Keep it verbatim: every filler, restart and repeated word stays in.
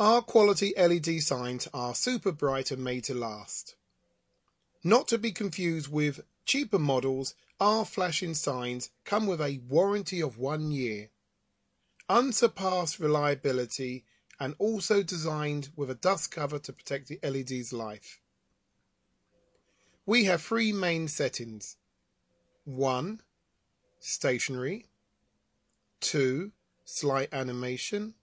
Our quality L E D signs are super bright and made to last. Not to be confused with cheaper models, our flashing signs come with a warranty of one year. Unsurpassed reliability and also designed with a dust cover to protect the L E D's life. We have three main settings. one. Stationary. two. Slight animation.